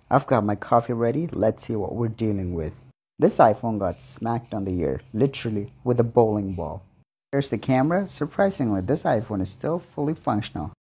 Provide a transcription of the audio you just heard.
I've got my coffee ready. Let's see what we're dealing with. This iPhone got smacked on the ear, literally, with a bowling ball. Here's the camera. Surprisingly, this iPhone is still fully functional.